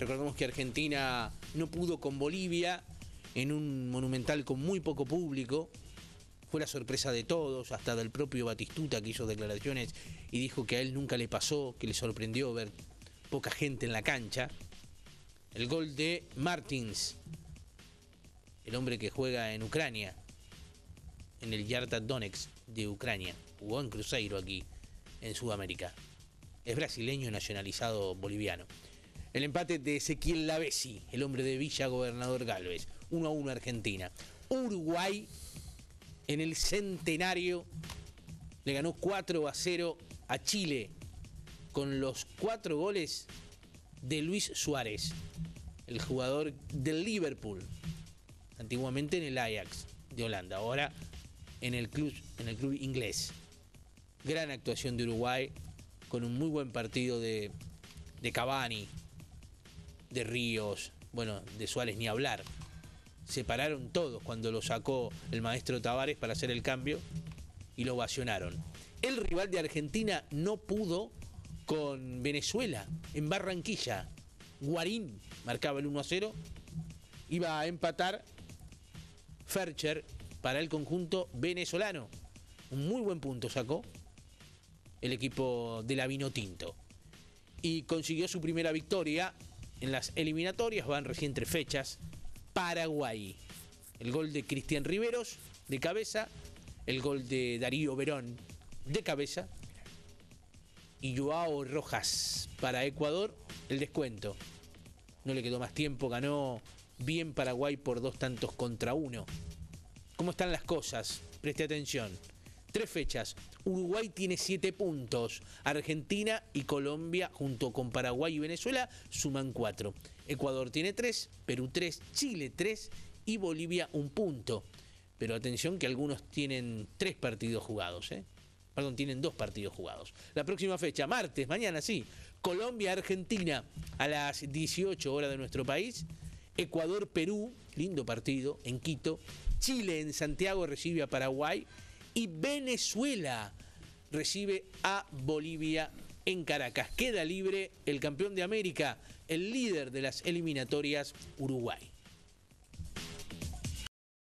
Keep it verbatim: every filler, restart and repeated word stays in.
Recordemos que Argentina no pudo con Bolivia en un monumental con muy poco público. Fue la sorpresa de todos, hasta del propio Batistuta, que hizo declaraciones y dijo que a él nunca le pasó, que le sorprendió ver poca gente en la cancha. El gol de Martins, el hombre que juega en Ucrania, en el Yarta Donetsk de Ucrania. Jugó en Cruzeiro aquí, en Sudamérica. Es brasileño nacionalizado boliviano. El empate de Ezequiel Lavesi, el hombre de Villa Gobernador Galvez. uno a uno Argentina. Uruguay, en el centenario, le ganó cuatro a cero a Chile, con los cuatro goles de Luis Suárez, el jugador del Liverpool, antiguamente en el Ajax de Holanda, ahora en el club, en el club inglés. Gran actuación de Uruguay, con un muy buen partido de, de Cavani, de Ríos, bueno, de Suárez ni hablar. Se pararon todos cuando lo sacó el maestro Tavares para hacer el cambio y lo ovacionaron. El rival de Argentina no pudo con Venezuela en Barranquilla. Guarín marcaba el uno a cero. Iba a empatar Fercher para el conjunto venezolano. Un muy buen punto sacó el equipo de la Vinotinto. Y consiguió su primera victoria en las eliminatorias. Van recién tres fechas. Paraguay. El gol de Cristian Riveros de cabeza, el gol de Darío Verón de cabeza y Joao Rojas para Ecuador, el descuento. No le quedó más tiempo, ganó bien Paraguay por dos tantos contra uno. ¿Cómo están las cosas? Preste atención. Tres fechas. Uruguay tiene siete puntos. Argentina y Colombia, junto con Paraguay y Venezuela, suman cuatro. Ecuador tiene tres, Perú tres, Chile tres y Bolivia un punto. Pero atención que algunos tienen tres partidos jugados, ¿eh? Perdón, tienen dos partidos jugados. La próxima fecha, martes, mañana sí, Colombia-Argentina a las dieciocho horas de nuestro país. Ecuador-Perú, lindo partido, en Quito. Chile en Santiago recibe a Paraguay. Y Venezuela recibe a Bolivia en Caracas. Queda libre el campeón de América, el líder de las eliminatorias, Uruguay.